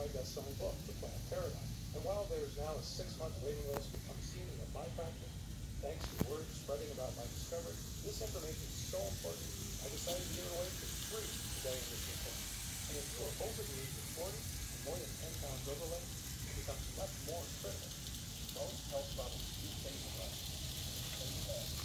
my best-selling book, The Plant Paradigm. And while there's now a 6-month waiting list to come see me at my practice, thanks to word spreading about my discovery, this information is so important, I decided to give it away for free today in this report. And if you are over the age of 40 and more than 10 pounds overweight, it becomes much more critical. Most health problems do things in life.